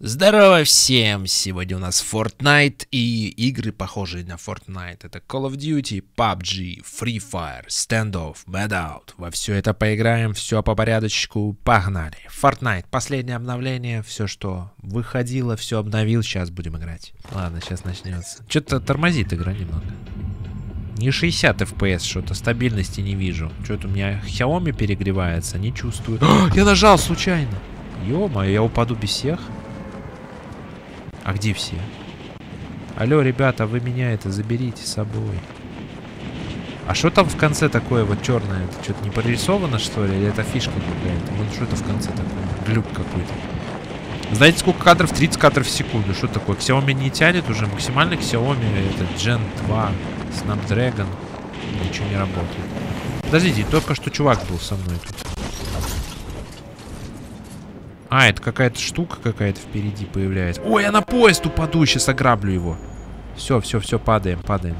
Здорово всем! Сегодня у нас Fortnite и игры, похожие на Fortnite. Это Call of Duty, PUBG, Free Fire, Standoff, Bad Out. Во все это поиграем, все по порядочку, погнали. Fortnite, последнее обновление, все, что выходило, все обновил, сейчас будем играть. Ладно, сейчас начнется. Что-то тормозит игра немного. Не 60 FPS, что-то стабильности не вижу. Что-то у меня Xiaomi перегревается, не чувствую. Я нажал случайно! Ё-моё, я упаду без всех? А где все? Алло, ребята, вы меня это заберите с собой. А что там в конце такое вот черное? Это что-то не прорисовано, что ли? Или это фишка какая-то? Вот что-то в конце такое. Глюк какой-то. Знаете, сколько кадров? 30 кадров в секунду. Что такое? Xiaomi не тянет уже. Максимальный Xiaomi это Gen 2. Snapdragon. Ничего не работает. Подождите, только что чувак был со мной тут. А, это какая-то штука какая-то впереди появляется. Ой, я на поезд упаду, сейчас ограблю его. Все, падаем. Падаем.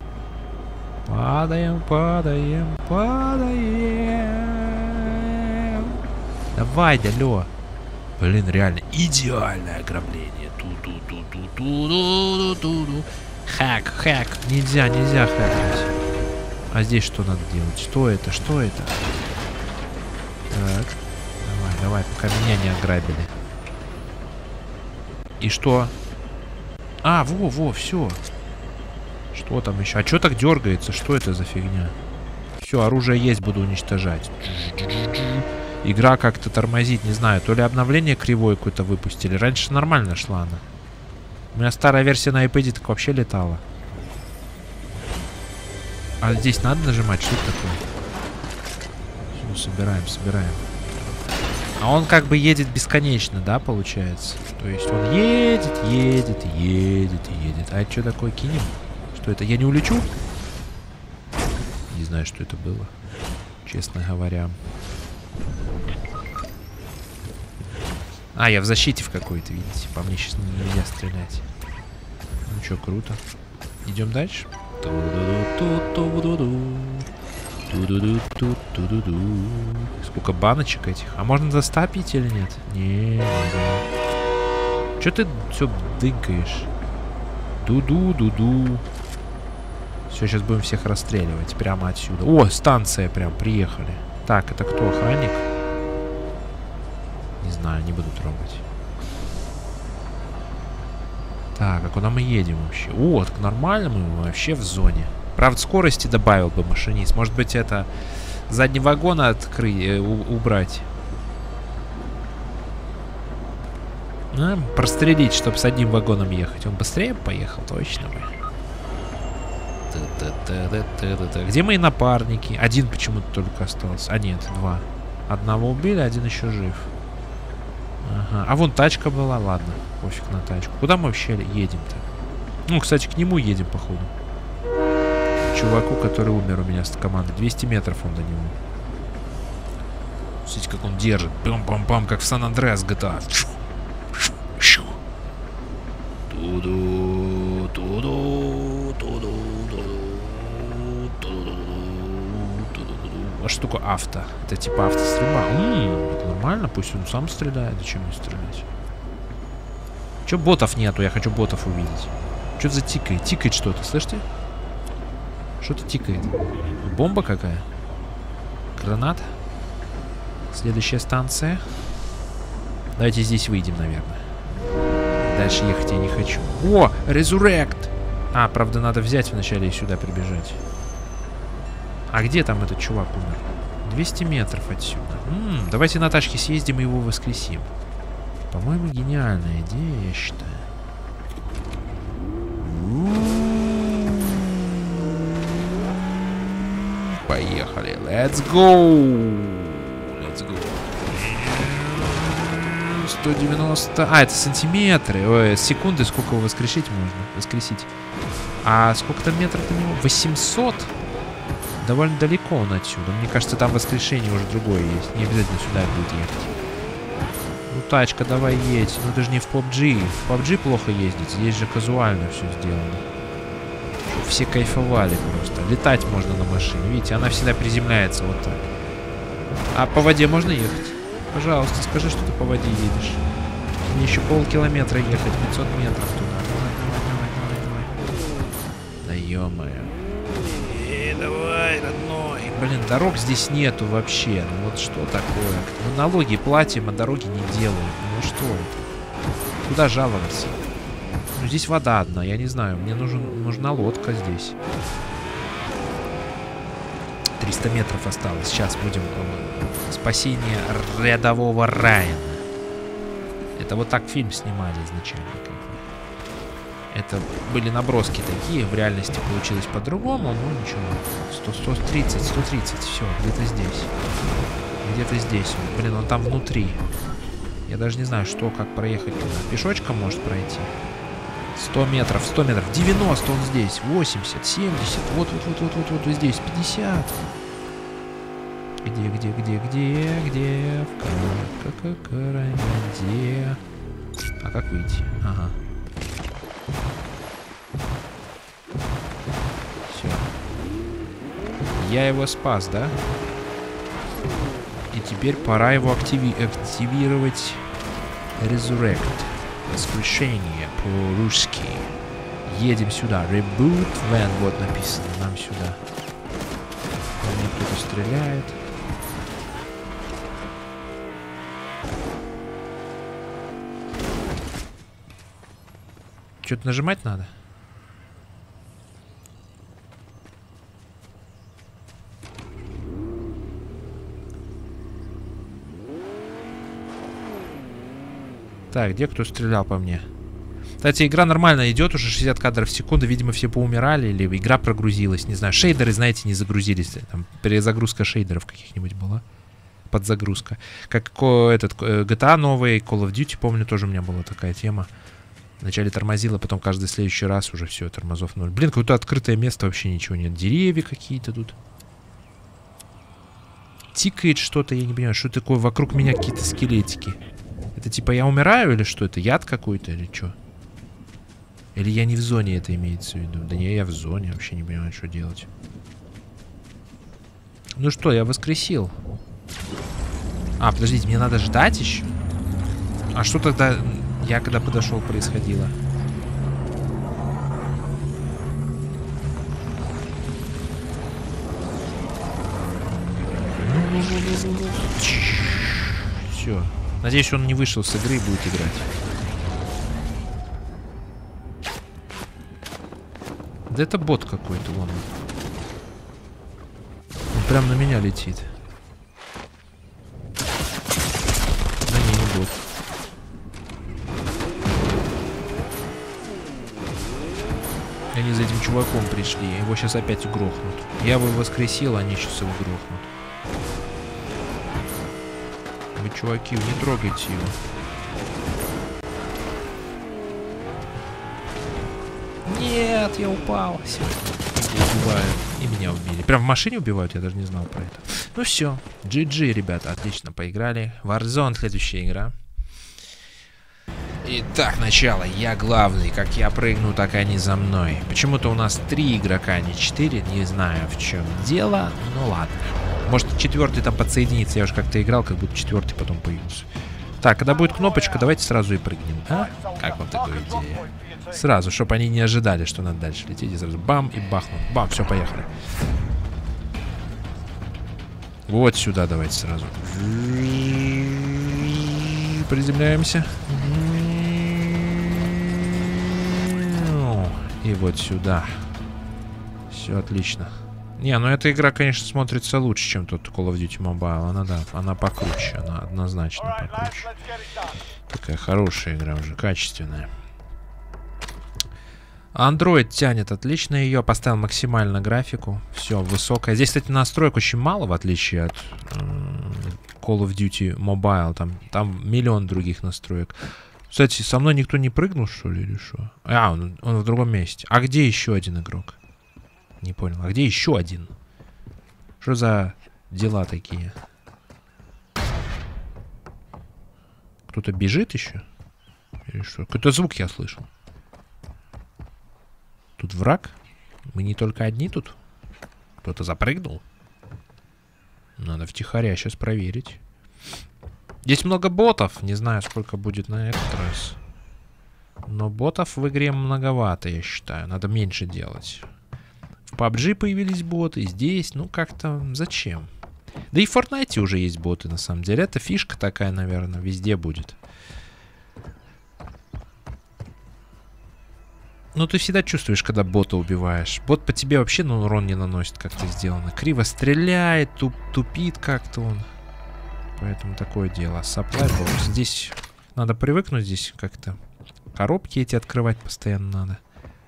Давай, алло. Блин, реально идеальное ограбление. Хэк. Нельзя хэкать. А здесь что надо делать? Что это? Так. Давай, пока меня не ограбили. И что? А, во, все. Что там еще? А что так дергается? Что это за фигня? Все, оружие есть, буду уничтожать. Игра как-то тормозит, не знаю. То ли обновление кривое какое-то выпустили. Раньше нормально шла она. У меня старая версия на iPad так вообще летала. А здесь надо нажимать? Что это такое? Все, собираем. А он как бы едет бесконечно, да, получается? То есть он едет. А это что такое, кинем? Что это? Я не улечу? Не знаю, что это было, честно говоря. А, я в защите в какой-то, видите? По мне сейчас нельзя стрелять. Ну что, круто. Идем дальше. Сколько баночек этих? А можно застапить или нет? Не. Че ты все дынкаешь? Ду-ду. Все, сейчас будем всех расстреливать прямо отсюда. О, станция прям, приехали. Так, это кто, охранник? Не знаю, не буду трогать. Так, а куда мы едем вообще? О, так нормально мы вообще в зоне. Правда, скорости добавил бы машинист. Может быть, это задний вагон убрать. Прострелить, чтобы с одним вагоном ехать. Он быстрее поехал, точно бы. Где мои напарники? Один почему-то только остался. А нет, два. Одного убили, один еще жив. Ага. А вон тачка была. Ладно, пофиг на тачку. Куда мы вообще едем-то? Ну, кстати, к нему едем, походу. Чуваку, который умер у меня с команды. 200 метров он до него. Смотрите, как он держит. Пам-пам-пам, как в Сан-Андреас GTA. А что такое авто? Это типа автострельба. Это нормально, пусть он сам стреляет. Зачем мне стрелять? Че ботов нету? Я хочу ботов увидеть. Что за тикает? Тикает что-то, слышите? Что-то тикает. Бомба какая? Гранат. Следующая станция. Давайте здесь выйдем, наверное. Дальше ехать я не хочу. О, Resurrect! А, правда, надо взять вначале и сюда прибежать. А где там этот чувак умер? 200 метров отсюда. Давайте на тачке съездим и его воскресим. По-моему, гениальная идея, я считаю. Поехали. Let's go. 190. А, это сантиметры. Ой, секунды, сколько его воскрешить можно? Воскресить. А сколько там метров до него? 800? Довольно далеко он отсюда. Мне кажется, там воскрешение уже другое есть. Не обязательно сюда будет ехать. Ну, тачка, давай едь. Ну, это же не в PUBG. В PUBG плохо ездить. Здесь же казуально все сделано. Чтобы все кайфовали просто. Летать можно на машине. Видите, она всегда приземляется вот так. А по воде можно ехать? Пожалуйста, скажи, что ты по воде едешь. Мне еще полкилометра ехать, 500 метров туда. Да ё-моё. Давай, родной. Блин, дорог здесь нету вообще. Ну вот что такое? Мы налоги платим, а дороги не делаем. Ну что это? Куда жаловаться? Ну здесь вода одна, я не знаю. Мне нужна лодка здесь. 300 метров осталось. Сейчас будем... Спасение рядового Райана. Это вот так фильм снимали изначально. Это были наброски такие. В реальности получилось по-другому. Ну ничего. 130, все. Где-то здесь. Где-то здесь. Блин, он там внутри. Я даже не знаю, что, как проехать туда. Пешочком может пройти. 100 метров, 100 метров. 90 он здесь. 80, 70. Вот здесь. 50. Где? В где? А как выйти? Ага. Все. Я его спас, да? И теперь пора его активировать. Resurrect. Воскрешение по-русски. Едем сюда. Reboot when. Вот написано. Нам сюда. По мне кто-то стреляет. Что-то нажимать надо? Так, где кто стрелял по мне? Кстати, игра нормально идет, уже 60 кадров в секунду. Видимо, все поумирали, или игра прогрузилась. Не знаю, шейдеры, знаете, не загрузились. Там перезагрузка шейдеров каких-нибудь была. Подзагрузка. Как этот GTA новый, Call of Duty, помню, тоже у меня была такая тема. Вначале тормозило, потом каждый следующий раз уже все, тормозов 0. Блин, какое-то открытое место, вообще ничего нет. Деревья какие-то тут. Тикает что-то, я не понимаю, что такое. Вокруг меня какие-то скелетики. Это типа я умираю или что? Это яд какой-то или что? Или я не в зоне, это имеется в виду? Да не, я в зоне, вообще не понимаю, что делать. Ну что, я воскресил. А, подождите, мне надо ждать еще? А что тогда... Я когда подошел, происходило. Все. Надеюсь, он не вышел с игры и будет играть. Да это бот какой-то, вон. Он прям на меня летит. Да не бот. Они за этим чуваком пришли. Его сейчас опять грохнут. Я его воскресил, они сейчас его грохнут. Вы, чуваки, не трогайте его. Нет, я упал. Все. Убивают. И меня убили. Прям в машине убивают, я даже не знал про это. Ну все. GG, ребята, отлично поиграли. Warzone, следующая игра. Итак, начало. Я главный. Как я прыгну, так они за мной. Почему-то у нас 3 игрока, а не 4. Не знаю, в чем дело. Ну ладно. Может, 4-й там подсоединится. Я уже как-то играл, как будто 4-й потом появился. Так, когда будет кнопочка, давайте сразу и прыгнем. А? Как вам такая идея? Сразу, чтобы они не ожидали, что надо дальше лететь. И сразу бам и бахнут. Бам, все, поехали. Вот сюда давайте сразу. Приземляемся. И вот сюда. Все отлично. Не, ну эта игра, конечно, смотрится лучше, чем тот Call of Duty Mobile. Она, да, она покруче. Она однозначно покруче. Такая хорошая игра уже, качественная. Android тянет отлично ее. Поставил максимально графику. Все, высокая. Здесь, кстати, настроек очень мало, в отличие от Call of Duty Mobile. Там миллион других настроек. Кстати, со мной никто не прыгнул, что ли, или что? А, он в другом месте. А где еще один игрок? Не понял. А где еще один? Что за дела такие? Кто-то бежит еще? Или что? Какой-то звук я слышал. Тут враг? Мы не только одни тут? Кто-то запрыгнул? Надо втихаря сейчас проверить. Здесь много ботов. Не знаю, сколько будет на этот раз. Но ботов в игре многовато, я считаю. Надо меньше делать. В PUBG появились боты. Здесь, ну как-то зачем? Да и в Fortnite уже есть боты, на самом деле. Это фишка такая, наверное, везде будет. Ну, ты всегда чувствуешь, когда бота убиваешь. Бот по тебе вообще, ну, урон не наносит, как-то сделано. Криво стреляет, тупит как-то он. Поэтому такое дело. Supply box. Здесь надо привыкнуть, здесь как-то коробки эти открывать постоянно надо.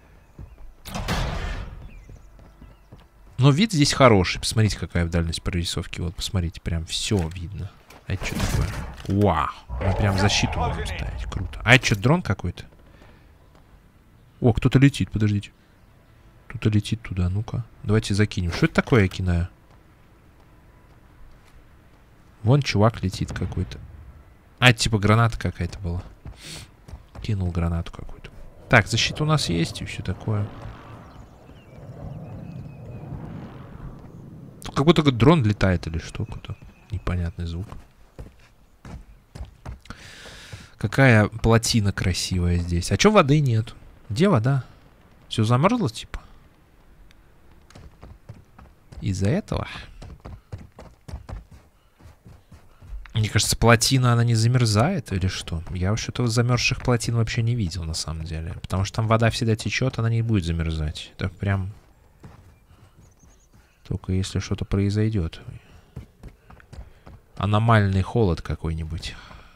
Но вид здесь хороший. Посмотрите, какая дальность прорисовки. Вот, посмотрите, прям все видно. А это что такое? Вау. Мы прям защиту можем ставить. Круто. А это что, дрон какой-то? О, кто-то летит, подождите. Кто-то летит туда, ну-ка. Давайте закинем. Что это такое я кинаю? Вон чувак летит какой-то. А, это типа граната какая-то была. Кинул гранату какую-то. Так, защита у нас есть и все такое. Тут как будто дрон летает или что. Какой-то непонятный звук. Какая плотина красивая здесь. А чё воды нет? Где вода? Все замерзло, типа? Из-за этого? Мне кажется, плотина, она не замерзает или что? Я что-то замерзших плотин вообще не видел, на самом деле. Потому что там вода всегда течет, она не будет замерзать. Это прям... Только если что-то произойдет. Аномальный холод какой-нибудь.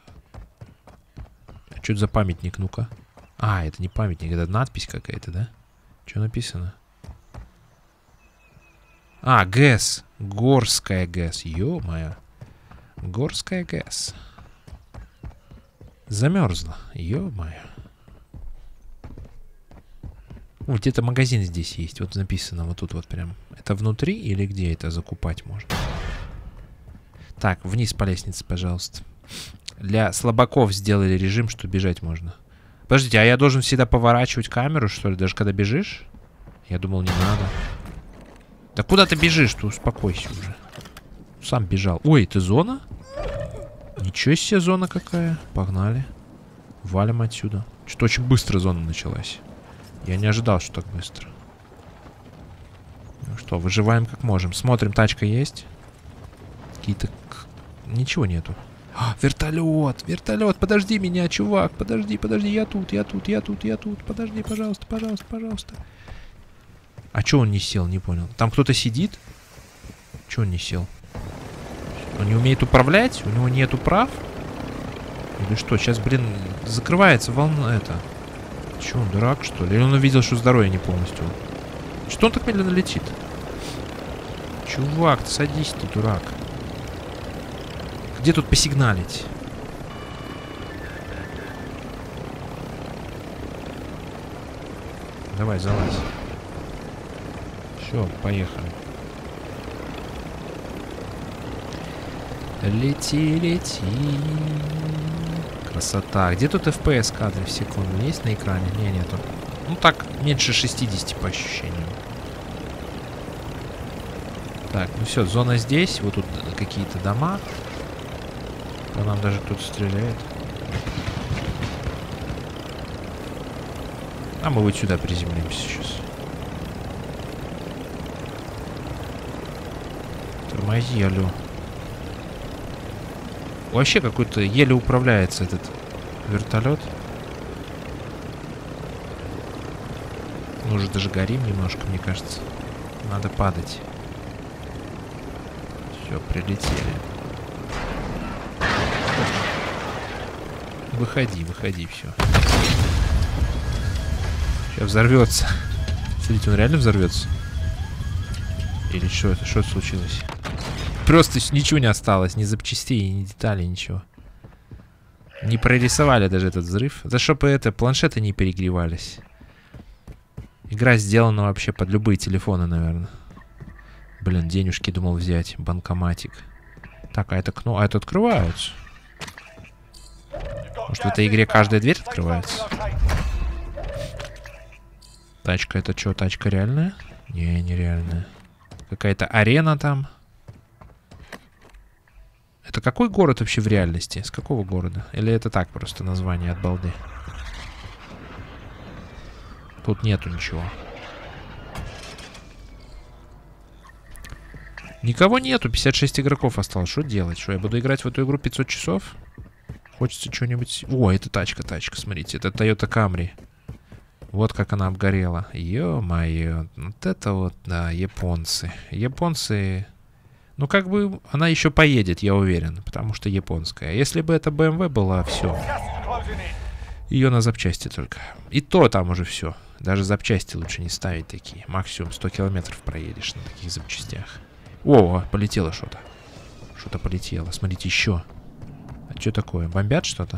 А что это за памятник, ну-ка? А, это не памятник, это надпись какая-то, да? Что написано? А, ГЭС. Горская ГЭС. Ё-моё. Горская ГЭС. Замерзла. Ё-моё. Вот где-то магазин здесь есть. Вот написано вот тут вот прям. Это внутри или где это закупать можно? Так, вниз по лестнице, пожалуйста. Для слабаков сделали режим, что бежать можно. Подождите, а я должен всегда поворачивать камеру, что ли, даже когда бежишь? Я думал, не надо. Да куда ты бежишь? Ты успокойся уже. Сам бежал. Ой, это зона? Ничего себе, зона какая. Погнали. Валим отсюда. Что-то очень быстро зона началась. Я не ожидал, что так быстро. Ну что, выживаем как можем. Смотрим, тачка есть. Какие-то... Ничего нету. А, вертолет! Вертолет! Подожди меня, чувак! Подожди, подожди, я тут. Подожди, пожалуйста, пожалуйста, пожалуйста. А чё он не сел? Не понял. Там кто-то сидит? Чё он не сел? Он не умеет управлять? У него нету прав? Или что? Сейчас, блин, закрывается волна это. Чё, он дурак, что ли? Или он увидел, что здоровье не полностью? Что он так медленно летит? Чувак, ты садись, ты дурак. Где тут посигналить? Давай, залазь. Все, поехали. Лети, лети. Красота. Где тут FPS кадры в секунду? Есть на экране? Не, нету. Ну так, меньше 60 по ощущениям. Так, ну все, зона здесь. Вот тут какие-то дома. По нам даже кто-то стреляет. А мы вот сюда приземлимся сейчас. Тормози, алло. Вообще какой-то еле управляется этот вертолет. Мы уже даже горим немножко, мне кажется. Надо падать. Все, прилетели. Выходи, выходи, все. Сейчас взорвется. Смотрите, он реально взорвется? Или что это? Что случилось? Просто ничего не осталось, ни запчастей, ни деталей, ничего. Не прорисовали даже этот взрыв. За чтобы это, планшеты не перегревались. Игра сделана вообще под любые телефоны, наверное. Блин, денежки думал взять. Банкоматик. Так, а это окно... А это открывается. Может, в этой игре каждая дверь открывается? Тачка, это что, тачка реальная? Не, нереальная. Какая-то арена там. Это какой город вообще в реальности? С какого города? Или это так просто название от балды? Тут нету ничего. Никого нету, 56 игроков осталось. Что делать? Что, я буду играть в эту игру 500 часов? Хочется что-нибудь... О, это тачка, смотрите. Это Toyota Camry. Вот как она обгорела. Ё-моё. Вот это вот, да, японцы. Японцы... Ну, как бы она еще поедет, я уверен. Потому что японская. Если бы это BMW была, все. Ее на запчасти только. И то там уже все. Даже запчасти лучше не ставить такие. Максимум 100 километров проедешь на таких запчастях. О, полетело что-то. Что-то полетело. Смотрите, еще. А что такое? Бомбят что-то?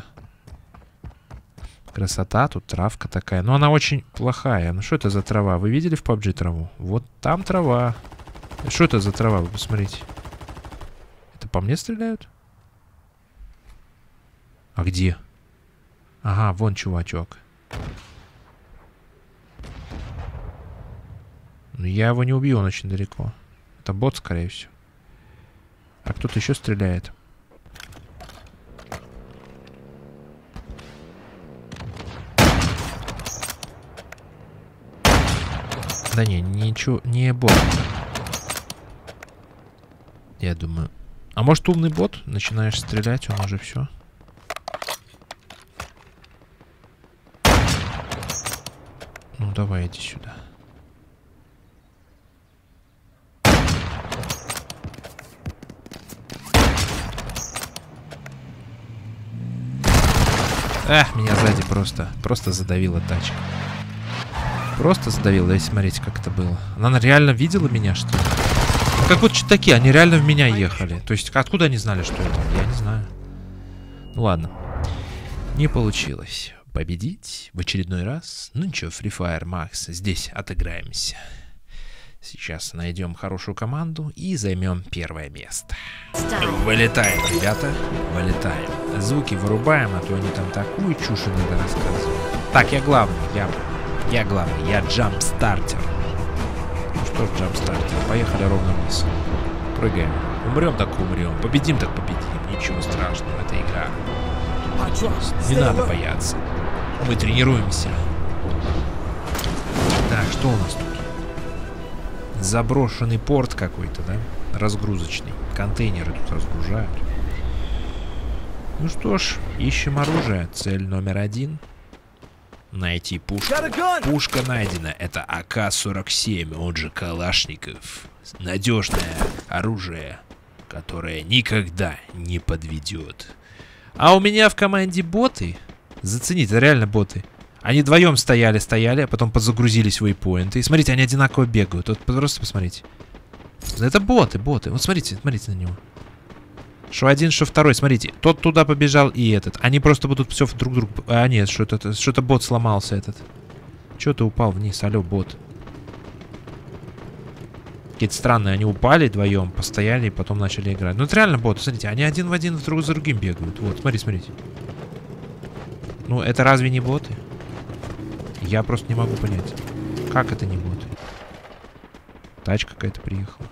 Красота, тут травка такая. Но она очень плохая. Ну что это за трава? Вы видели в PUBG траву? Вот там трава. Что это за трава? Вы посмотрите. Это по мне стреляют? А где? Ага, вон чувачок. Но я его не убью, он очень далеко. Это бот, скорее всего. А кто-то еще стреляет. Да не, ничего, не бот. Я думаю. А может умный бот? Начинаешь стрелять, он уже все. Ну давай, иди сюда. Эх, меня сзади просто задавила тачка. Просто задавила. Давайте смотрите, как это было. Она реально видела меня, что ли? Как вот такие, они реально в меня ехали. То есть, откуда они знали, что это? Я не знаю. Ну ладно. Не получилось победить в очередной раз. Ну ничего, Free Fire Max. Здесь отыграемся. Сейчас найдем хорошую команду и займем первое место. Вылетаем, ребята. Вылетаем. Звуки вырубаем, а то они там такую чушь иногда рассказывают. Так, я главный. Я главный. Я джампстартер. Ну что ж, джампстартер. Поехали ровно вниз. Прыгаем. Умрем так умрем. Победим так победим. Ничего страшного. Это игра. Не надо бояться. Мы тренируемся. Так, что у нас тут? Заброшенный порт какой-то, да? Разгрузочный. Контейнеры тут разгружают. Ну что ж, ищем оружие. Цель номер 1. Найти пушку. Пушка найдена. Это АК-47, он же Калашников. Надежное оружие, которое никогда не подведет. А у меня в команде боты. Зацените, реально боты. Они вдвоем стояли, а потом подзагрузились в вейпоинты. И смотрите, они одинаково бегают. Вот просто посмотрите. Это боты. Вот смотрите на него. Что один, что второй. Смотрите, тот туда побежал и этот. Они просто будут все друг другу... А нет, что-то бот сломался этот. Что ты упал вниз? Алло, бот. Какие-то странные. Они упали вдвоем, постояли и потом начали играть. Ну это реально боты, смотрите. Они один в один друг за другим бегают. Вот, смотрите. Ну это разве не боты? Я просто не могу понять. Как это не боты? Тачка какая-то приехала.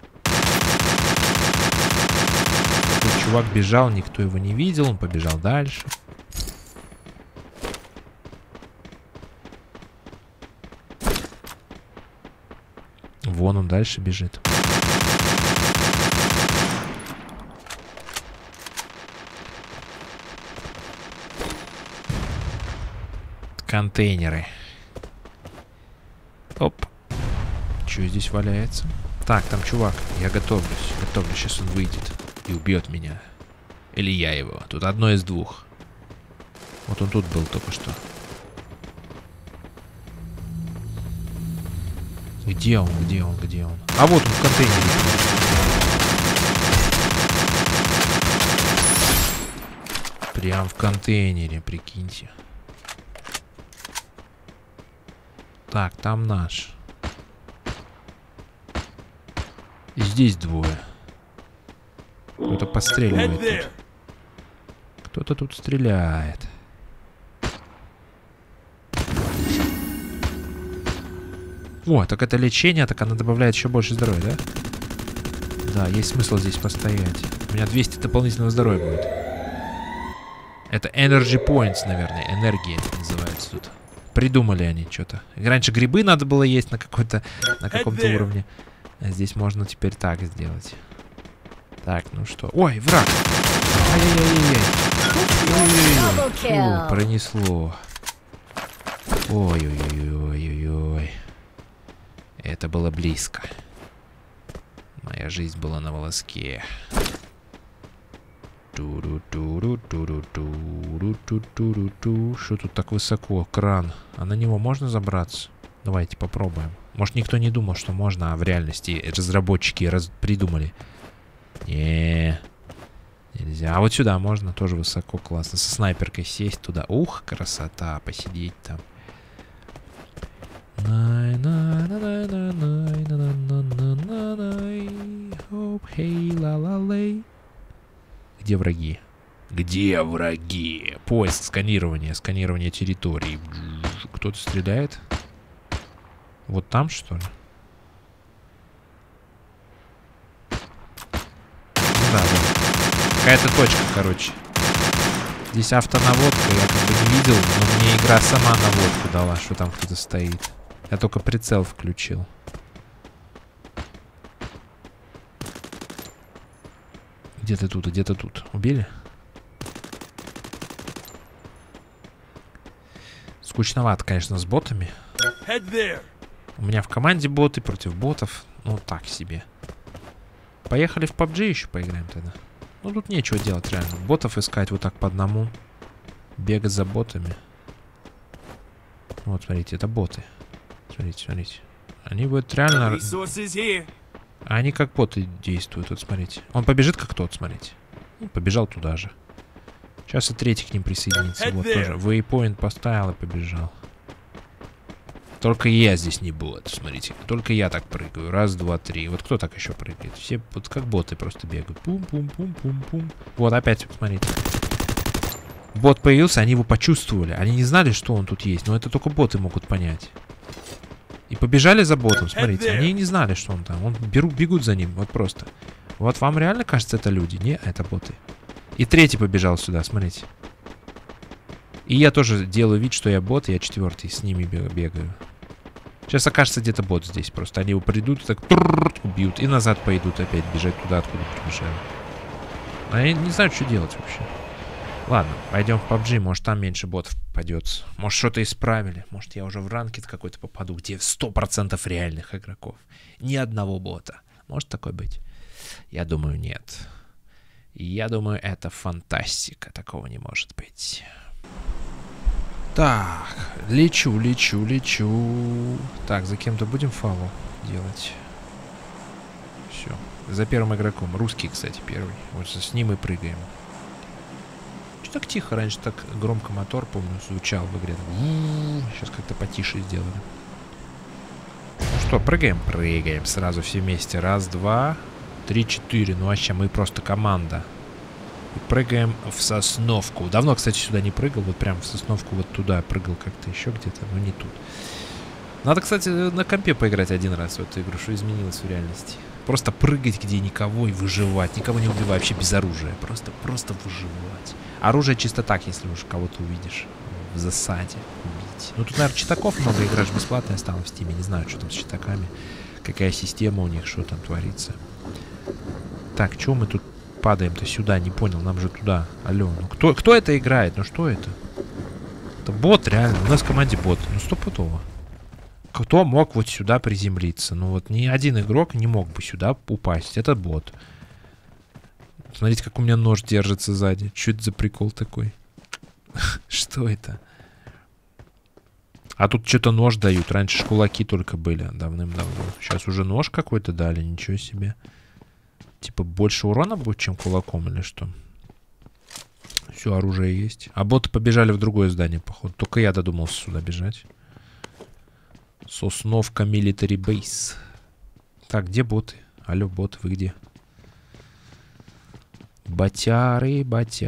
Тут чувак бежал, никто его не видел, он побежал дальше. Вон он дальше бежит. Контейнеры. Оп. Что здесь валяется? Так, там чувак. Я готовлюсь. Сейчас он выйдет и убьет меня. Или я его. Тут одно из двух. Вот он тут был только что. Где он? А вот он в контейнере. Прям в контейнере, прикиньте. Так, там наш. И здесь двое. Кто-то постреливает тут. Кто-то тут стреляет. О, так это лечение, так она добавляет еще больше здоровья, да? Да, есть смысл здесь постоять. У меня 200 дополнительного здоровья будет. Это Energy Points, наверное. Энергия это называется тут. Придумали они что-то. Раньше грибы надо было есть на каком-то уровне. А здесь можно теперь так сделать. Так, ну что? Ой, враг! Ай-яй-яй-яй! Пронесло. Ой-ой-ой-ой-ой-ой. Это было близко. Моя жизнь была на волоске. Что тут так высоко? Кран. А на него можно забраться? Давайте попробуем. Может, никто не думал, что можно, а в реальности разработчики придумали. Не, нельзя. А вот сюда можно, тоже высоко, классно. Со снайперкой сесть туда. Ух, красота, посидеть там. Где враги? Где враги? Поиск, сканирование, сканирование территории. Кто-то стреляет? Вот там, что ли? Да, да. Какая-то точка, короче. Здесь автонаводка, я как бы не видел, но мне игра сама наводку дала, что там кто-то стоит. Я только прицел включил. Где-то тут, где-то тут. Убили? Скучновато, конечно, с ботами. У меня в команде боты против ботов. Ну, так себе. Поехали в PUBG еще поиграем тогда. Ну, тут нечего делать реально. Ботов искать вот так по одному. Бегать за ботами. Вот, смотрите, это боты. Смотрите, смотрите. Они будут реально... Они как боты действуют, вот смотрите. Он побежит как тот, смотрите. Ну, побежал туда же. Сейчас и третий к ним присоединится. Вот тоже. Waypoint поставил и побежал. Только я здесь не бот, смотрите. Только я так прыгаю. Раз, два, три. Вот кто так еще прыгает? Все вот как боты просто бегают. Пум-пум-пум-пум-пум. Вот опять, смотрите. Бот появился, они его почувствовали. Они не знали, что он тут есть. Но это только боты могут понять. И побежали за ботом, смотрите. Они не знали, что он там. Бегут за ним, вот просто. Вот вам реально кажется, это люди? Не, это боты. И третий побежал сюда, смотрите. И я тоже делаю вид, что я бот, я четвертый, с ними бегаю. Сейчас окажется где-то бот здесь. Просто они его придут, так убьют. И назад пойдут опять бежать туда, откуда прибежали. А я не знаю, что делать вообще. Ладно, пойдем в PUBG, может там меньше ботов попадется. Может что-то исправили. Может я уже в ранкет какой-то попаду, где 100% реальных игроков. Ни одного бота. Может такое быть? Я думаю, нет. Я думаю, это фантастика. Такого не может быть. Так, лечу. Так, за кем-то будем фалу делать. Все. За первым игроком. Русский, кстати, первый. Вот с ним и прыгаем. Так тихо, раньше так громко мотор, помню, звучал в игре. Сейчас как-то потише сделали. Ну что, прыгаем? Прыгаем сразу все вместе. Раз, два, три, четыре. Ну вообще, мы просто команда. И прыгаем в Сосновку. Давно, кстати, сюда не прыгал. Вот прям в Сосновку вот туда прыгал как-то еще где-то, но не тут. Надо, кстати, на компе поиграть один раз в эту игру, что изменилось в реальности. Просто прыгать где никого и выживать. Никого не убивать, вообще без оружия. Просто выживать. Оружие чисто так, если уж кого-то увидишь в засаде, убить. Ну тут, наверное, читаков много, игра же бесплатная стала в Стиме. Не знаю, что там с читаками. Какая система у них, что там творится. Так, чего мы тут падаем-то сюда? Не понял, нам же туда. Алло, ну кто это играет? Ну что это? Это бот, реально. У нас в команде бот. Ну стопудово. Кто мог вот сюда приземлиться? Ну вот ни один игрок не мог бы сюда упасть. Это бот. Смотрите, как у меня нож держится сзади. Что это за прикол такой? Что это? А тут что-то нож дают. Раньше ж кулаки только были давным-давно. Сейчас уже нож какой-то дали. Ничего себе. Типа больше урона будет, чем кулаком или что? Все, оружие есть. А боты побежали в другое здание, походу. Только я додумался сюда бежать. Сосновка Military Base. Так, где боты? Алло, боты, вы где? Ботяры.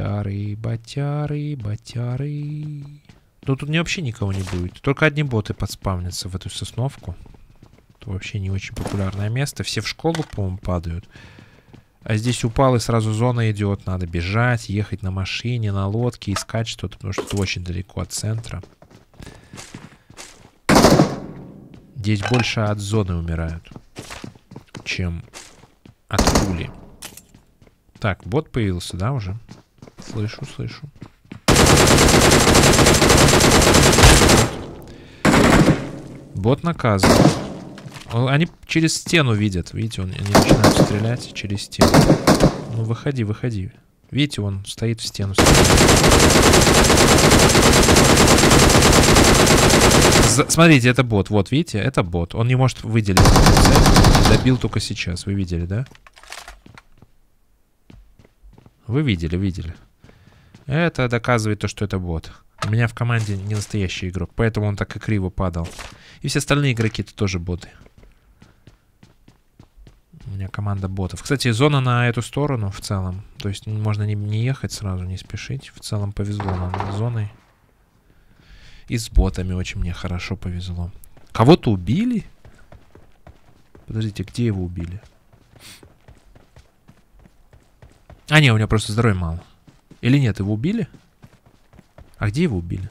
Ну, тут вообще никого не будет. Только одни боты подспавнятся в эту Сосновку. Это вообще не очень популярное место. Все в школу, по-моему, падают. А здесь упал, и сразу зона идет. Надо бежать, ехать на машине, на лодке, искать что-то, потому что это очень далеко от центра. Здесь больше от зоны умирают, чем от пули. Так, бот появился, да, уже? Слышу, слышу. Бот наказывает. Они через стену видят. Видите, они начинают стрелять через стену. Ну, выходи, выходи. Видите, он стоит в стену. Смотрите, это бот. Вот, видите, это бот. Он не может выделить цель. Добил только сейчас. Вы видели, да? Вы видели, видели. Это доказывает то, что это бот. У меня в команде не настоящий игрок, поэтому он так и криво падал. И все остальные игроки-то тоже боты. У меня команда ботов. Кстати, зона на эту сторону в целом. То есть можно не ехать сразу, не спешить. В целом повезло нам с зоной. И с ботами очень мне хорошо повезло. Кого-то убили? Подождите, где его убили? А, не, у него просто здоровья мало. Или нет, его убили? А где его убили?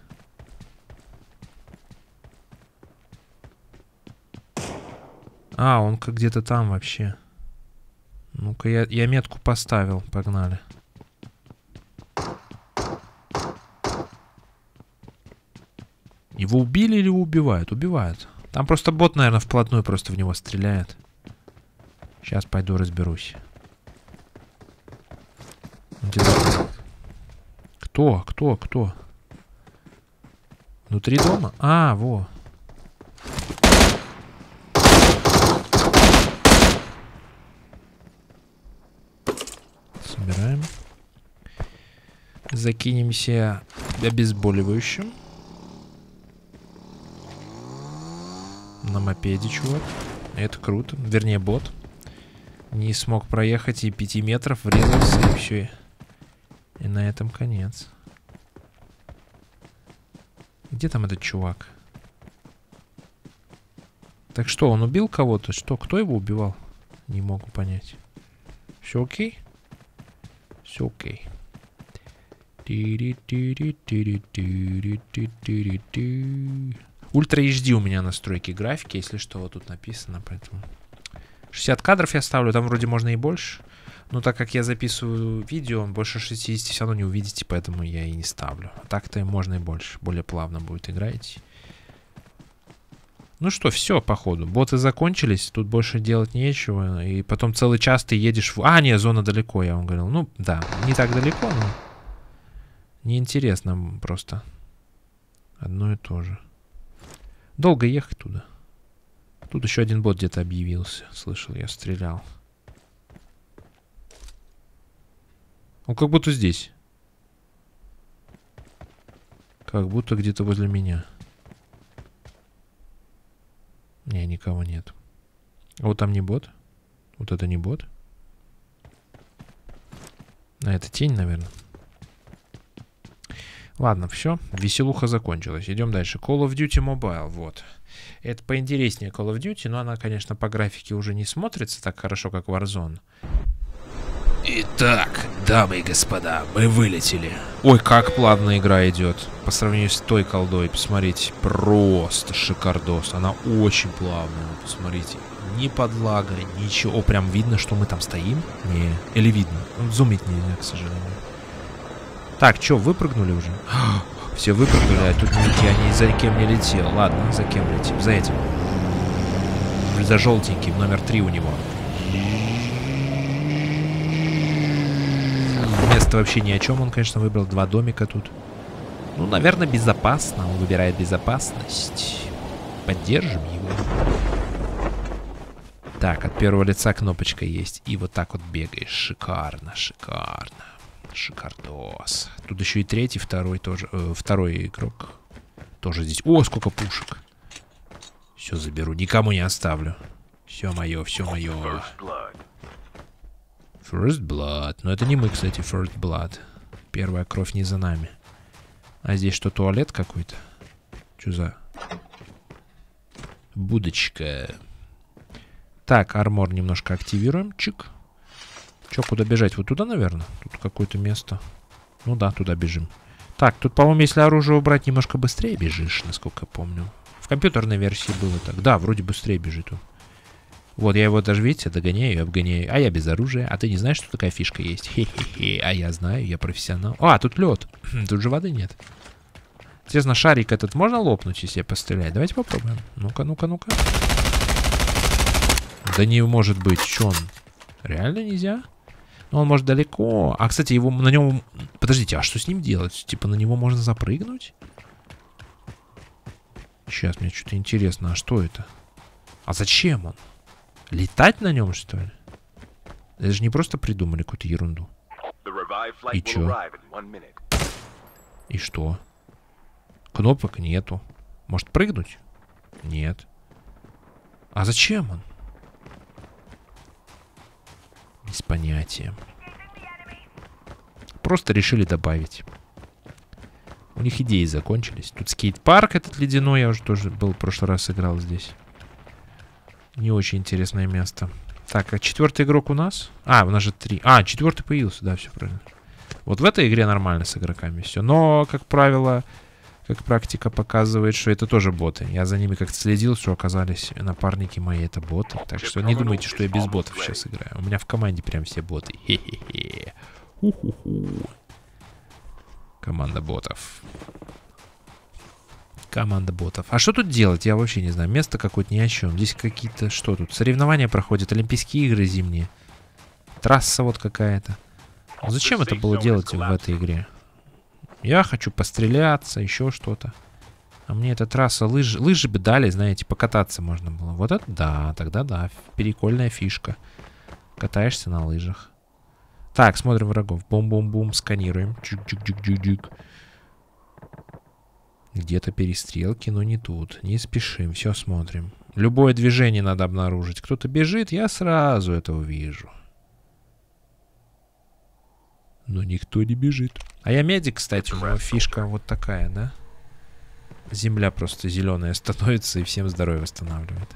А, он как где-то там вообще. Ну-ка, я метку поставил. Погнали. Его убили или его убивают? Убивают. Там просто бот, наверное, вплотную просто в него стреляет. Сейчас пойду разберусь. Кто? Кто? Кто? Внутри дома? А, во. Собираем. Закинемся обезболивающим. На мопеде, чувак. Это круто. Вернее, бот. Не смог проехать и 5 метров, врезался, и все. И на этом конец. Где там этот чувак? Так что, он убил кого-то? Что? Кто его убивал? Не могу понять. Все окей? Все окей. Ультра HD у меня настройки графики, если что, вот тут написано, поэтому 60 кадров я ставлю, там вроде можно и больше. Но так как я записываю видео, больше 60 все равно не увидите, поэтому я и не ставлю. А так-то можно и больше, более плавно будет играть. Ну что, все, походу. Боты закончились, тут больше делать нечего. И потом целый час ты едешь в... А, нет, зона далеко, я вам говорил. Ну, да, не так далеко, но... Неинтересно просто. Одно и то же. Долго ехать туда. Тут еще один бот где-то объявился. Слышал, я стрелял. Он как будто здесь. Как будто где-то возле меня. Не, никого нет. А вот там не бот. Вот это не бот. А это тень, наверное. Ладно, все. Веселуха закончилась. Идем дальше. Call of Duty Mobile. Вот. Это поинтереснее Call of Duty, но она, конечно, по графике уже не смотрится так хорошо, как Warzone. Итак, дамы и господа, мы вылетели. Ой, как плавно игра идет. По сравнению с той колдой, посмотрите, просто шикардос. Она очень плавная, посмотрите. Ни подлага, ничего. О, прям видно, что мы там стоим? Не. Или видно? Зумить нельзя, к сожалению. Так, что, выпрыгнули уже? Все выпрыгнули, а тут я ни за кем не летел. Ладно, за кем летим? За этим. За желтеньким, номер 3 у него. Место вообще ни о чем. Он, конечно, выбрал 2 домика тут. Ну, наверное, безопасно. Он выбирает безопасность. Поддержим его. Так, от первого лица кнопочка есть. И вот так вот бегаешь. Шикарно, шикарно. Шикардос. Тут еще и третий, второй тоже. Второй игрок. Тоже здесь. О, сколько пушек. Все заберу. Никому не оставлю. Все мое, все мое. First Blood. Но это не мы, кстати, First Blood. Первая кровь не за нами. А здесь что, туалет какой-то? Что за... Будочка. Так, армор немножко активируем. Чик. Че, куда бежать? Вот туда, наверное? Тут какое-то место. Ну да, туда бежим. Так, тут, по-моему, если оружие убрать, немножко быстрее бежишь, насколько я помню. В компьютерной версии было так. Да, вроде быстрее бежит он. Вот, я его даже, видите, догоняю и обгоняю. А я без оружия. А ты не знаешь, что такая фишка есть? Хе-хе-хе. А я знаю, я профессионал. А, тут лед. Тут же воды нет. Интересно, шарик этот можно лопнуть, если я пострелять? Давайте попробуем. Ну-ка, ну-ка, ну-ка. Да не может быть. Что он? Реально нельзя? Ну, он может далеко. А, кстати, его на нем... Подождите, а что с ним делать? Типа на него можно запрыгнуть? Сейчас, мне что-то интересно. А что это? А зачем он? Летать на нем, что ли? Это же не просто придумали какую-то ерунду. И чё? И что? Кнопок нету. Может прыгнуть? Нет. А зачем он? Без понятия. Просто решили добавить. У них идеи закончились. Тут скейт-парк этот ледяной. Я уже тоже был в прошлый раз играл здесь. Не очень интересное место. Так, а 4-й игрок у нас? А, у нас же 3. А, 4-й появился, да, все правильно. Вот в этой игре нормально с игроками все. Но, как правило, как практика показывает, что это тоже боты. Я за ними как-то следил, что оказались напарники мои это боты. Так что не думайте, что я без ботов сейчас играю. У меня в команде прям все боты. Хе-хе-хе. Ху-ху-ху. Команда ботов. Команда ботов. А что тут делать? Я вообще не знаю. Место какое-то ни о чем. Здесь какие-то... Что тут? Соревнования проходят. Олимпийские игры зимние. Трасса вот какая-то. Зачем это было делать в этой игре? Я хочу постреляться, еще что-то. А мне эта трасса... Лыжи бы дали, знаете, покататься можно было. Вот это да, тогда да. Прикольная фишка. Катаешься на лыжах. Так, смотрим врагов. Бум-бум-бум, сканируем. Чик-чик-чик-чик-чик. Где-то перестрелки, но не тут. Не спешим, все смотрим. Любое движение надо обнаружить. Кто-то бежит, я сразу это увижу. Но никто не бежит. А я медик, кстати, у него фишка вот такая, да? Земля просто зеленая становится и всем здоровье восстанавливает.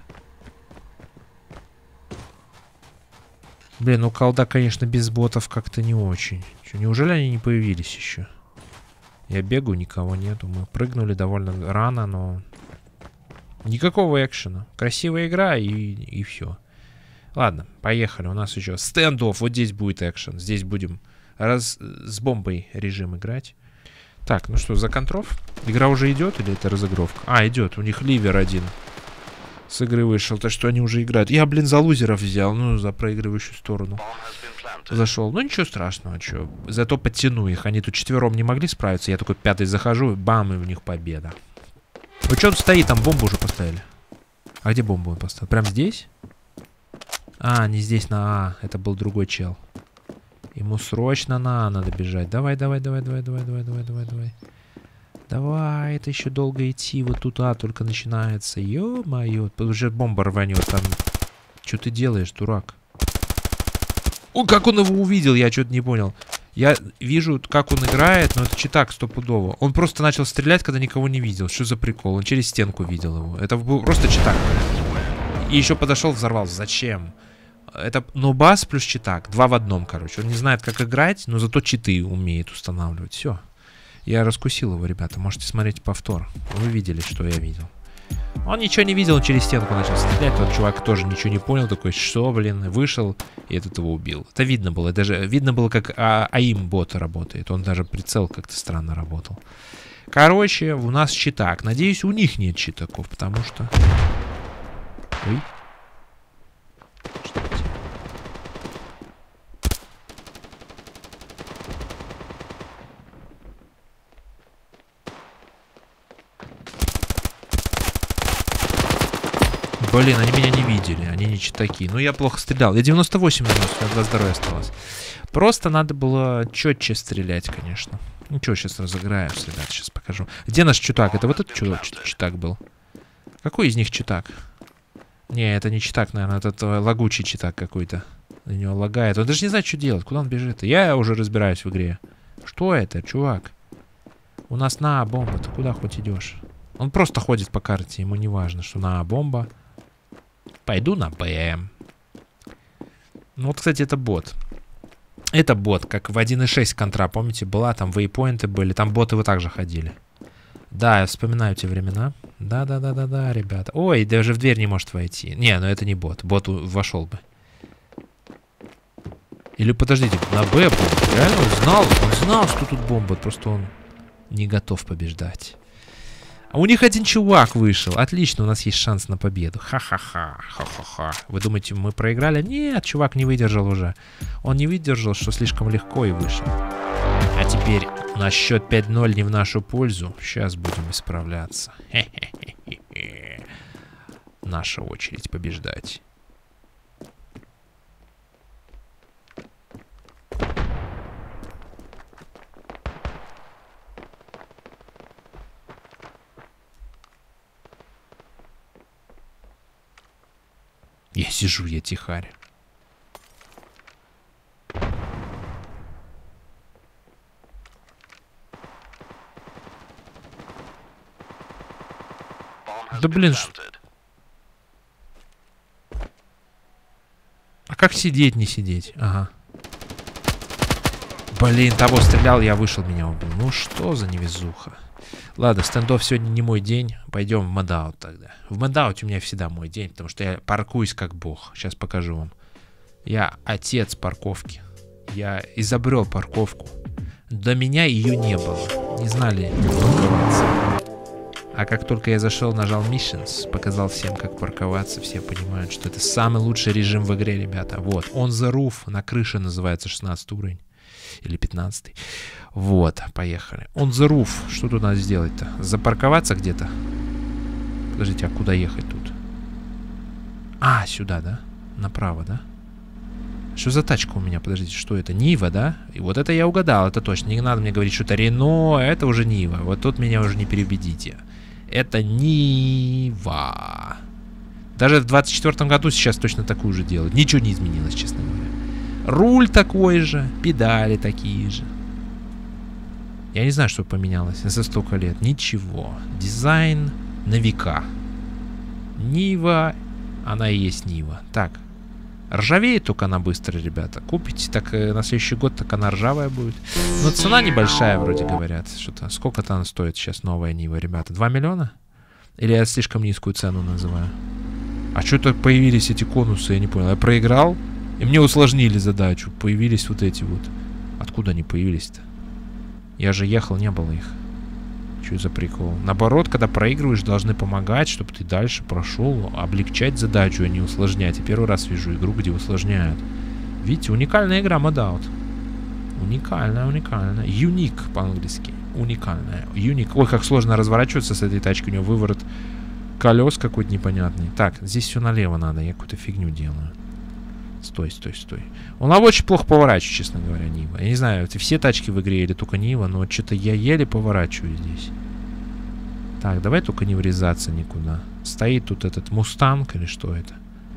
Блин, ну колда, конечно, без ботов как-то не очень. Что, неужели они не появились еще? Я бегаю, никого нету. Мы прыгнули довольно рано, но... Никакого экшена. Красивая игра и все. Ладно, поехали. У нас еще стендов. Вот здесь будет экшен. Здесь будем с бомбой режим играть. Так, ну что, за контров? Игра уже идет или это разыгровка? А, идет. У них ливер один с игры вышел. То, что они уже играют. Я, блин, за лузеров взял. Ну, за проигрывающую сторону. Зашел. Ну, ничего страшного, что. Зато подтяну их. Они тут четвером не могли справиться. Я такой 5-й захожу, бам, и у них победа. Ну, что он стоит? Там бомбу уже поставили. А где бомбу он поставил? Прям здесь? А, не здесь, на А. Это был другой чел. Ему срочно на А надо бежать. Давай, давай, давай, давай, давай, давай, давай, давай, давай. Давай, это еще долго идти. Вот тут А только начинается. Ё-моё. Уже бомба рванет там. Что ты делаешь, дурак? О, как он его увидел, я что-то не понял. Я вижу, как он играет, но это читак стопудово. Он просто начал стрелять, когда никого не видел. Что за прикол? Он через стенку видел его. Это был просто читак. И еще подошел, взорвал. Зачем? Это нубас плюс читак. 2 в 1, короче. Он не знает, как играть, но зато читы умеет устанавливать. Все. Я раскусил его, ребята. Можете смотреть повтор. Вы видели, что я видел. Он ничего не видел, он через стенку начал стрелять. Тот чувак тоже ничего не понял. Такой, что, блин, вышел, и этот его убил. Это видно было. Даже видно было, как АИМ-бот работает. Он даже прицел как-то странно работал. Короче, у нас читак. Надеюсь, у них нет читаков, потому что... Ой. Что это? Блин, они меня не видели, они не читаки. Ну, я плохо стрелял. Я 98 минут, у меня 2 здоровья осталось. Просто надо было четче стрелять, конечно. Ну, что, сейчас разыграем, ребят, сейчас покажу. Где наш читак? Это вот этот читак был? Какой из них читак? Не, это не читак, наверное, это лагучий читак какой-то. На него лагает. Он даже не знает, что делать, куда он бежит. Я уже разбираюсь в игре. Что это, чувак? У нас на А бомба, ты куда хоть идешь? Он просто ходит по карте, ему не важно, что на А бомба. Пойду на Б. Ну вот, кстати, это бот. Это бот, как в 1.6 контра, помните, была, там вейпоинты были, там боты вот так же ходили. Да, я вспоминаю те времена. Да, ребята. Ой, даже в дверь не может войти. Не, ну это не бот. Бот вошел бы. Или подождите, на Б бомба. Реально он знал, что тут бомба, просто он не готов побеждать. А у них один чувак вышел. Отлично, у нас есть шанс на победу. Ха-ха-ха, ха-ха-ха. Вы думаете, мы проиграли? Нет, чувак не выдержал уже. Он не выдержал, что слишком легко и вышел. А теперь у нас счет 5-0 не в нашу пользу. Сейчас будем исправляться. Хе-хе-хе-хе. Наша очередь побеждать. Я сижу, я тихарь. Да блин, а как сидеть, не сидеть? Ага. Блин, того стрелял, я вышел, меня убил. Ну что за невезуха. Ладно, стендов сегодня не мой день. Пойдем в модаут тогда. В модауте у меня всегда мой день, потому что я паркуюсь как бог. Сейчас покажу вам. Я отец парковки. Я изобрел парковку. До меня ее не было. Не знали парковаться. А как только я зашел, нажал Missions, показал всем, как парковаться, все понимают, что это самый лучший режим в игре, ребята. Вот, On the Roof, на крыше называется 16 уровень. Или 15. Вот, поехали. On the Roof. Что тут надо сделать-то? Запарковаться где-то? Подождите, а куда ехать тут? А, сюда, да? Направо, да? Что за тачка у меня? Подождите, что это? Нива, да? И вот это я угадал, это точно. Не надо мне говорить, что это Рено, это уже Нива. Вот тут меня уже не переубедите. Это Нива. Даже в 24 году сейчас точно такую же делают. Ничего не изменилось, честно говоря. Руль такой же, педали такие же. Я не знаю, что поменялось за столько лет. Ничего. Дизайн на века. Нива, она и есть Нива. Так. Ржавеет только она быстро, ребята. Купите, так на следующий год так она ржавая будет. Но цена небольшая, вроде говорят. Что-то. Сколько-то она стоит сейчас, новая Нива, ребята? 2 миллиона? Или я слишком низкую цену называю? А что-то появились эти конусы, я не понял. Я проиграл, и мне усложнили задачу. Появились вот эти вот. Откуда они появились-то? Я же ехал, не было их. Что за прикол? Наоборот, когда проигрываешь, должны помогать, чтобы ты дальше прошел, облегчать задачу, а не усложнять. Я первый раз вижу игру, где усложняют. Видите, уникальная игра Моддаут. Уникальная, уникальная. Юник по-английски. Уникальная. Юник. Ой, как сложно разворачиваться с этой тачкой. У него выворот колес какой-то непонятный. Так, здесь все налево надо. Я какую-то фигню делаю. Стой, стой, стой. Он очень плохо поворачивает, честно говоря, Нива. Я не знаю, это все тачки в игре или только Нива, но что-то я еле поворачиваю здесь. Так, давай только не врезаться никуда. Стоит тут этот Мустанг или что это?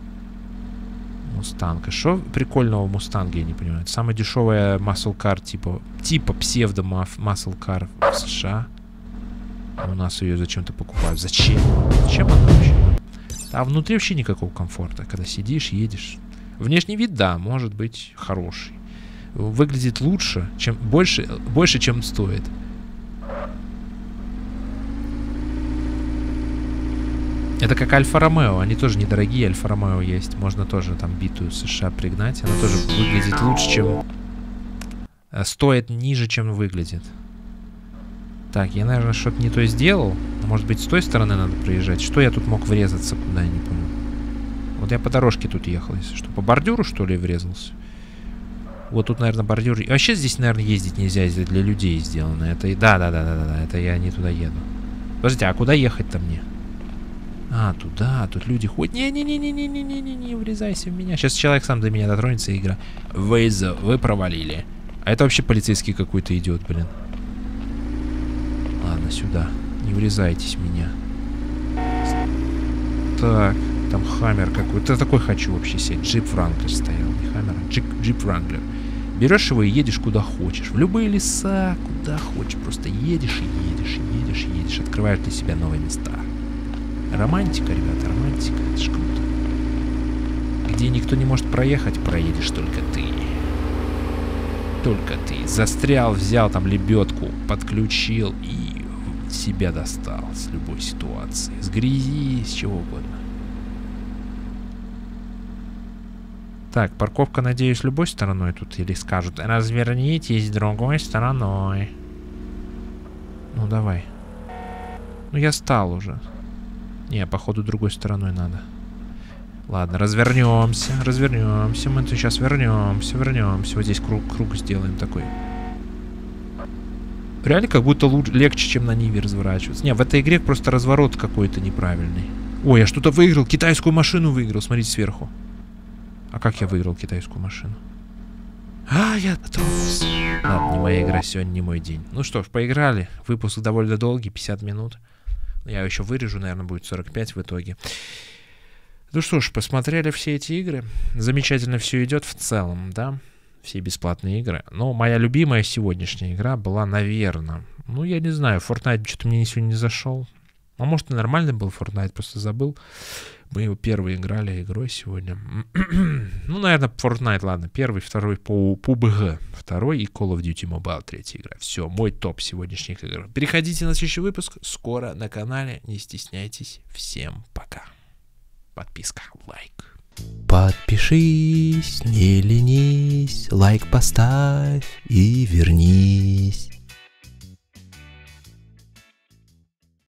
Мустанг. А что прикольного в Мустанге, я не понимаю. Это самая дешевая muscle car, типа псевдо muscle car в США. У нас ее зачем-то покупают. Зачем? Зачем она вообще? А внутри вообще никакого комфорта. Когда сидишь, едешь. Внешний вид, да, может быть хороший. Выглядит лучше, чем больше, чем стоит. Это как Альфа-Ромео. Они тоже недорогие. Альфа-Ромео есть. Можно тоже там битую США пригнать. Она тоже выглядит лучше, чем... Стоит ниже, чем выглядит. Так, я, наверное, что-то не то сделал. Может быть, с той стороны надо проезжать. Что я тут мог врезаться? Куда, я не понял. Вот я по дорожке тут ехал, если что. По бордюру, что ли, врезался? Вот тут, наверное, бордюр... Вообще здесь, наверное, ездить нельзя. Здесь для людей сделано. Это... Да. Это я не туда еду. Подождите, а куда ехать-то мне? А, туда. Тут люди ходят. Не врезайся в меня. Сейчас человек сам до меня дотронется, и игра. Вы провалили. А это вообще полицейский какой-то идет, блин. Ладно, сюда. Не врезайтесь в меня. Так. Там Хаммер какой-то. Такой хочу вообще себе. Джип Wrangler стоял. Не Хаммер, а Джип Wrangler. Берешь его и едешь куда хочешь. В любые леса, куда хочешь. Просто едешь и едешь. Открываешь для себя новые места. Романтика, ребята, романтика. Это ж круто. Где никто не может проехать, проедешь только ты. Только ты застрял, взял там лебедку, подключил и себя достал с любой ситуации. С грязи, с чего угодно. Так, парковка, надеюсь, любой стороной тут или скажут: развернитесь другой стороной. Ну, давай. Ну, я стал уже. Не, походу, другой стороной надо. Ладно, развернемся. Мы тут сейчас вернемся. Вот здесь круг сделаем такой. Реально как будто легче, чем на Ниве разворачиваться. Не, в этой игре просто разворот какой-то неправильный. Ой, я что-то выиграл. Китайскую машину выиграл. Смотрите сверху. А как я выиграл китайскую машину? А, я готовился. Ладно, не моя игра сегодня, не мой день. Ну что ж, поиграли. Выпуск довольно долгий, 50 минут. Я еще вырежу, наверное, будет 45 в итоге. Ну что ж, посмотрели все эти игры. Замечательно все идет в целом, да? Все бесплатные игры. Но моя любимая сегодняшняя игра была, наверное... Ну, я не знаю, Fortnite что-то мне сегодня не зашел. А может, и нормальный был Fortnite, просто забыл. Мы его первый играли игрой сегодня. Ну, наверное, Fortnite, ладно. Первый, второй по PUBG. Второй и Call of Duty Mobile, третья игра. Все, мой топ сегодняшних игр. Переходите на следующий выпуск. Скоро на канале. Не стесняйтесь. Всем пока. Подписка, лайк. Подпишись, не ленись, лайк поставь и вернись.